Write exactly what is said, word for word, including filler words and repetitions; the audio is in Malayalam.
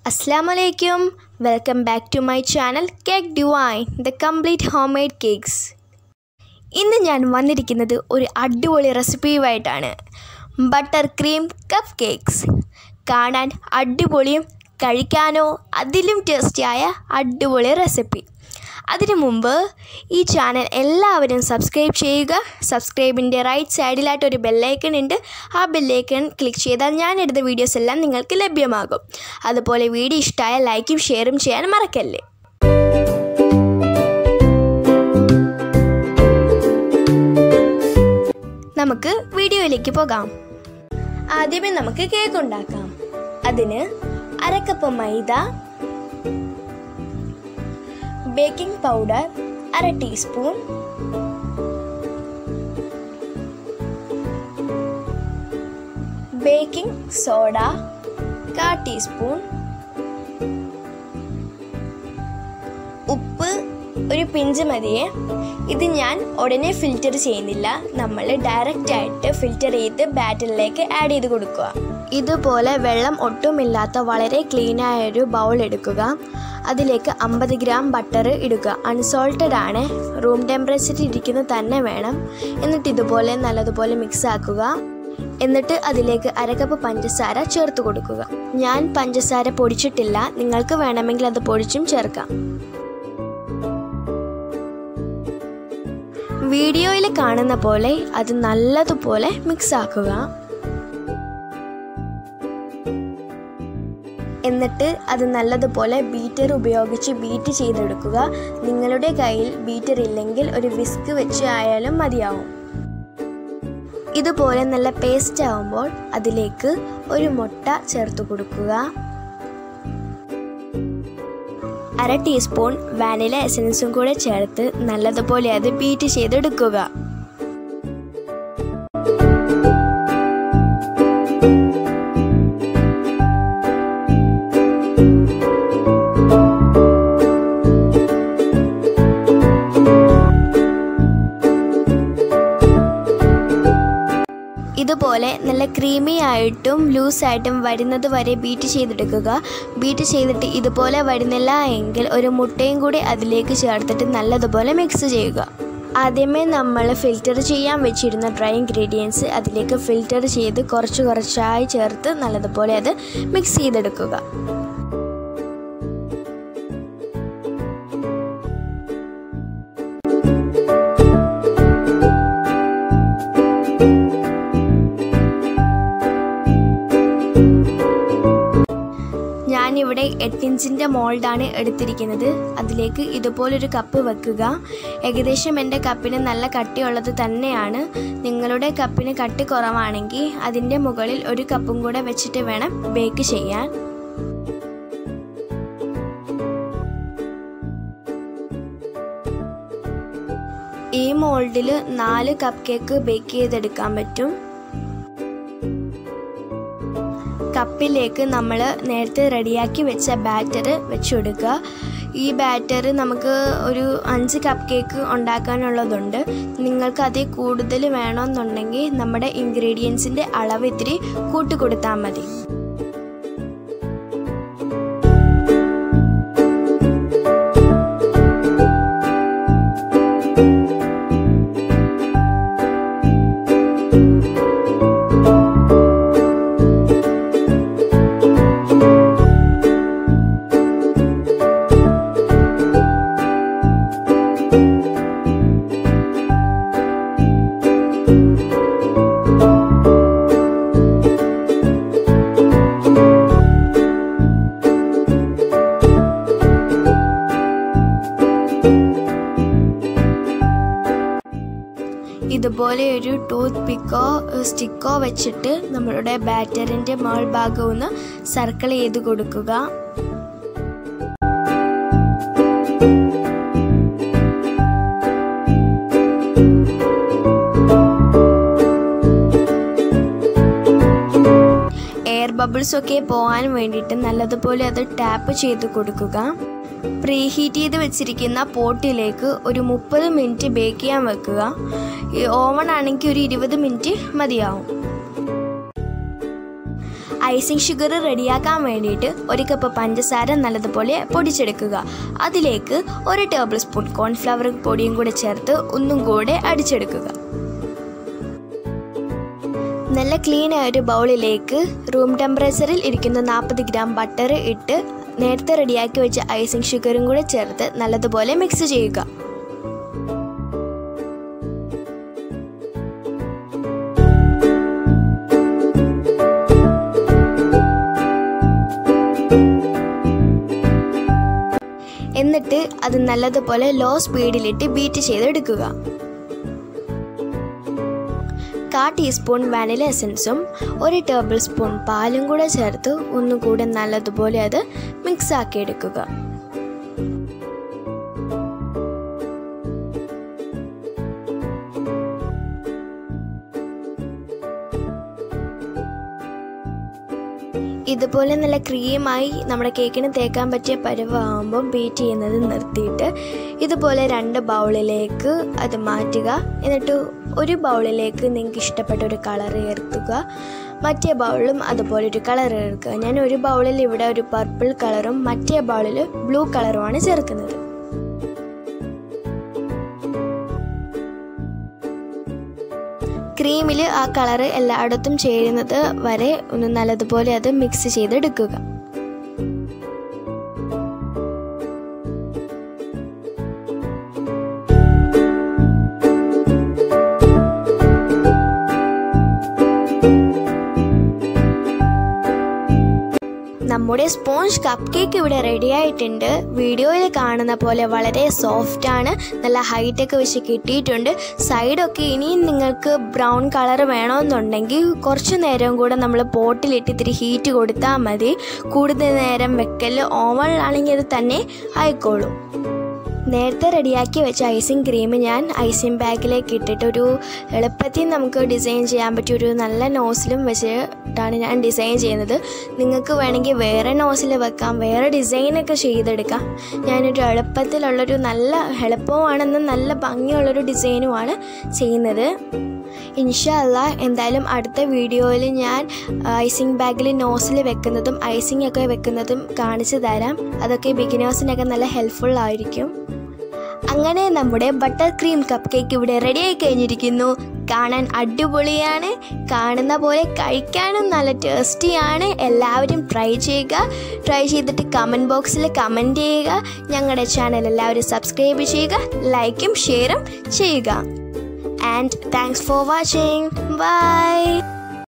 Assalamualaikum. Welcome back to my channel Cake Divine, the complete homemade cakes. ഇന്ന് ഞാൻ വന്നിരിക്കുന്നത് ഒരു അടിപൊളി റെസിപ്പിയുമായിട്ടാണ്. Butter cream cupcakes. കാണാൻ അടിപൊളിയും കഴിക്കാനോ അതിലും ടേസ്റ്റിയായ അടിപൊളി റെസിപ്പി. അതിനു മുമ്പ് ഈ ചാനൽ എല്ലാവരും സബ്സ്ക്രൈബ് ചെയ്യുക. സബ്സ്ക്രൈബിൻ്റെ റൈറ്റ് സൈഡിലായിട്ട് ഒരു ബെല്ലൈക്കൺ ഉണ്ട്. ആ ബെല്ലൈക്കൺ ക്ലിക്ക് ചെയ്താൽ ഞാൻ എടുത്ത വീഡിയോസ് എല്ലാം നിങ്ങൾക്ക് ലഭ്യമാകും. അതുപോലെ വീഡിയോ ഇഷ്ടമായ ലൈക്കും ഷെയറും ചെയ്യാൻ മറക്കല്ലേ. നമുക്ക് വീഡിയോയിലേക്ക് പോകാം. ആദ്യമേ നമുക്ക് കേക്ക് ഉണ്ടാക്കാം. അതിന് അര കപ്പ് മൈദ, ബേക്കിംഗ് പൗഡർ അര ടീസ്പൂൺ, ബേക്കിംഗ് സോഡ കാ ടീസ്പൂൺ, ഉപ്പ് ഒരു പിഞ്ച് മതിയേ. ഇത് ഞാൻ ഉടനെ ഫിൽറ്റർ ചെയ്യുന്നില്ല, നമ്മൾ ഡയറക്റ്റ് ആയിട്ട് ഫിൽറ്റർ ചെയ്ത് ബാറ്ററിലേക്ക് ആഡ് ചെയ്ത് കൊടുക്കുക. ഇതുപോലെ വെള്ളം ഒട്ടുമില്ലാത്ത വളരെ ക്ലീനായൊരു ബൗൾ എടുക്കുക. അതിലേക്ക് അമ്പത് ഗ്രാം ബട്ടർ ഇടുക. അൺസോൾട്ടഡ് ആണ്, റൂം ടെമ്പറേച്ചറിൽ ഇരിക്കുന്നത് തന്നെ വേണം. എന്നിട്ട് ഇതുപോലെ നല്ലതുപോലെ മിക്സ് ആക്കുക. എന്നിട്ട് അതിലേക്ക് അരക്കപ്പ് പഞ്ചസാര ചേർത്ത് കൊടുക്കുക. ഞാൻ പഞ്ചസാര പൊടിച്ചിട്ടില്ല, നിങ്ങൾക്ക് വേണമെങ്കിൽ അത് പൊടിച്ചും ചേർക്കാം. വീഡിയോയിൽ കാണുന്ന പോലെ അത് നല്ലതുപോലെ മിക്സ് ആക്കുക. എന്നിട്ട് അത് നല്ലതുപോലെ ബീറ്റർ ഉപയോഗിച്ച് ബീറ്റ് ചെയ്തെടുക്കുക. നിങ്ങളുടെ കയ്യിൽ ബീറ്റർ ഇല്ലെങ്കിൽ ഒരു വിസ്ക് വെച്ച് ആയാലും മതിയാവും. ഇതുപോലെ നല്ല പേസ്റ്റ് ആവുമ്പോൾ അതിലേക്ക് ഒരു മുട്ട ചേർത്ത് കൊടുക്കുക. അര ടീസ്പൂൺ വാനില എസൻസും കൂടെ ചേർത്ത് നല്ലതുപോലെ അത് ബീറ്റ് ചെയ്തെടുക്കുക. ഇതുപോലെ നല്ല ക്രീമി ആയിട്ടും ലൂസായിട്ടും വരുന്നത് വരെ ബീറ്റ് ചെയ്തെടുക്കുക. ബീറ്റ് ചെയ്തിട്ട് ഇതുപോലെ വരുന്നില്ല എങ്കിൽ ഒരു മുട്ടയും കൂടി അതിലേക്ക് ചേർത്തിട്ട് നല്ലതുപോലെ മിക്സ് ചെയ്യുക. ആദ്യമേ നമ്മൾ ഫിൽറ്റർ ചെയ്യാൻ വെച്ചിരുന്ന ഡ്രൈ ഇൻഗ്രീഡിയൻസ് അതിലേക്ക് ഫിൽറ്റർ ചെയ്ത് കുറച്ച് കുറച്ചായി ചേർത്ത് നല്ലതുപോലെ അത് മിക്സ് ചെയ്തെടുക്കുക. ഞാനിവിടെ എട്ട് ഇഞ്ചിൻ്റെ മോൾഡാണ് എടുത്തിരിക്കുന്നത്. അതിലേക്ക് ഇതുപോലൊരു കപ്പ് വെക്കുക. ഏകദേശം എൻ്റെ കപ്പിന് നല്ല കട്ടിയുള്ളത് തന്നെയാണ്. നിങ്ങളുടെ കപ്പിന് കട്ടി കുറവാണെങ്കിൽ അതിൻ്റെ മുകളിൽ ഒരു കപ്പും കൂടെ വെച്ചിട്ട് വേണം ബേക്ക് ചെയ്യാൻ. ഈ മോൾഡിൽ നാല് കപ്പ് കേക്ക് ബേക്ക് ചെയ്തെടുക്കാൻ പറ്റും. കപ്പിലേക്ക് നമ്മൾ നേരത്തെ റെഡിയാക്കി വെച്ച ബാറ്റർ വെച്ച് കൊടുക്കുക. ഈ ബാറ്റർ നമുക്ക് ഒരു അഞ്ച് കപ്പ് കേക്ക് ഉണ്ടാക്കാനുള്ളതുണ്ട്. നിങ്ങൾക്ക് അതിൽ കൂടുതൽ വേണമെന്നുണ്ടെങ്കിൽ നമ്മുടെ ഇൻഗ്രീഡിയൻസിൻ്റെ അളവ് ഇത്തിരി കൂട്ടി കൊടുത്താൽ മതി. ഇതുപോലെ ഒരു ടൂത്ത് പിക്കോ സ്റ്റിക്കോ വെച്ചിട്ട് നമ്മളുടെ ബാറ്ററിൻ്റെ മോൾ ഭാഗം ഒന്ന് സർക്കിൾ ചെയ്ത് കൊടുക്കുക. എയർ ബബിൾസ് ഒക്കെ പോകാൻ വേണ്ടിയിട്ട് നല്ലതുപോലെ അത് ടാപ്പ് ചെയ്ത് കൊടുക്കുക. പ്രീ ഹീറ്റ് ചെയ്ത് വെച്ചിരിക്കുന്ന പോട്ടിലേക്ക് ഒരു മുപ്പത് മിനിറ്റ് ബേക്ക് ചെയ്യാൻ വെക്കുക. ഈ ഓവൺ ആണെങ്കിൽ ഒരു ഇരുപത് മിനിറ്റ് മതിയാവും. ഐസിങ് ഷുഗർ റെഡിയാക്കാൻ വേണ്ടിയിട്ട് ഒരു കപ്പ് പഞ്ചസാര നല്ലതുപോലെ പൊടിച്ചെടുക്കുക. അതിലേക്ക് ഒരു ടേബിൾ സ്പൂൺ കോൺഫ്ലവർ പൊടിയും കൂടെ ചേർത്ത് ഒന്നും കൂടെ അടിച്ചെടുക്കുക. നല്ല ക്ലീൻ ആയ ഒരു ബൗളിലേക്ക് റൂം ടെമ്പറേച്ചറിൽ ഇരിക്കുന്ന നാൽപ്പത് ഗ്രാം ബട്ടർ ഇട്ട് നേരത്തെ റെഡിയാക്കി വെച്ച ഐസിങ് ഷുഗറും കൂടെ ചേർത്ത് നല്ലതുപോലെ മിക്സ് ചെയ്യുക. എന്നിട്ട് അത് നല്ലതുപോലെ ലോ സ്പീഡിലിട്ട് ബീറ്റ് ചെയ്തെടുക്കുക. കാ ടീസ്പൂൺ വാനില എസൻസും ഒരു ടേബിൾ സ്പൂൺ പാലും കൂടെ ചേർത്ത് ഒന്നുകൂടെ നല്ലതുപോലെ അത് മിക്സ് ആക്കി എടുക്കുക. ഇതുപോലെ നല്ല ക്രീമായി നമ്മുടെ കേക്കിന് തേക്കാൻ പറ്റിയ പരുവാകുമ്പം ബീറ്റ് ചെയ്യുന്നത് നിർത്തിയിട്ട് ഇതുപോലെ രണ്ട് ബൗളിലേക്ക് അത് മാറ്റുക. എന്നിട്ട് ഒരു ബൗളിലേക്ക് നിങ്ങൾക്ക് ഇഷ്ടപ്പെട്ട ഒരു കളർ ചേർക്കുക, മറ്റേ ബൗളിലും അതുപോലെ ഒരു കളർ ചേർക്കുക. ഞാൻ ഒരു ബൗളിൽ ഇവിടെ ഒരു പർപ്പിൾ കളറും മറ്റേ ബൗളിൽ ബ്ലൂ കളറുമാണ് ചേർക്കുന്നത്. ക്രീമിൽ ആ കളറ് എല്ലായിടത്തും ചേരുന്നത് വരെ ഒന്ന് നല്ലതുപോലെ അത് മിക്സ് ചെയ്തെടുക്കുക. നമ്മുടെ സ്പോഞ്ച് കപ്പ് കേക്ക് ഇവിടെ റെഡി ആയിട്ടുണ്ട്. വീഡിയോയിൽ കാണുന്ന പോലെ വളരെ സോഫ്റ്റ് ആണ്, നല്ല ഹൈറ്റൊക്കെ വെച്ച് കിട്ടിയിട്ടുണ്ട്. സൈഡൊക്കെ ഇനിയും നിങ്ങൾക്ക് ബ്രൗൺ കളർ വേണമെന്നുണ്ടെങ്കിൽ കുറച്ച് നേരം കൂടെ നമ്മൾ പോട്ടിലിട്ട് ഇത്തിരി ഹീറ്റ് കൊടുത്താൽ മതി. കൂടുതൽ നേരം വെക്കൽ ഓവനിലാണെങ്കിൽ അത് തന്നെ ആയിക്കോളും. നേരത്തെ റെഡിയാക്കി വെച്ച ഐസിങ് ക്രീം ഞാൻ ഐസിങ് ബാഗിലേക്ക് ഇട്ടിട്ട് ഒരു എളുപ്പത്തിൽ നമുക്ക് ഡിസൈൻ ചെയ്യാൻ പറ്റിയ ഒരു നല്ല നോസിലും വെച്ചിട്ടാണ് ഞാൻ ഡിസൈൻ ചെയ്യുന്നത്. നിങ്ങൾക്ക് വേണമെങ്കിൽ വേറെ നോസിൽ വെക്കാം, വേറെ ഡിസൈനൊക്കെ ചെയ്തെടുക്കാം. ഞാനൊരു എളുപ്പത്തിലുള്ളൊരു നല്ല എളുപ്പമാണെന്ന് നല്ല ഭംഗിയുള്ളൊരു ഡിസൈനുമാണ് ചെയ്യുന്നത്. ഇൻഷാ അല്ലാ എന്തായാലും അടുത്ത വീഡിയോയിൽ ഞാൻ ഐസിങ് ബാഗിൽ നോസിൽ വെക്കുന്നതും ഐസിങ് ഒക്കെ വെക്കുന്നതും കാണിച്ചു തരാം. അതൊക്കെ ബിഗിനേഴ്സിനൊക്കെ നല്ല ഹെൽപ്ഫുൾ ആയിരിക്കും. അങ്ങനെ നമ്മുടെ ബട്ടർ ക്രീം കപ്പ് കേക്ക് ഇവിടെ റെഡിയായി കഴിഞ്ഞിരിക്കുന്നു. കാണാൻ അടിപൊളിയാണ്, കാണുന്ന പോലെ കഴിക്കാനും നല്ല ടേസ്റ്റിയാണ്. എല്ലാവരും ട്രൈ ചെയ്യുക. ട്രൈ ചെയ്തിട്ട് കമൻറ്റ് ബോക്സിൽ കമൻറ്റ് ചെയ്യുക. ഞങ്ങളുടെ ചാനൽ എല്ലാവരും സബ്സ്ക്രൈബ് ചെയ്യുക, ലൈക്കും ഷെയറും ചെയ്യുക. And thanks for watching. Bye.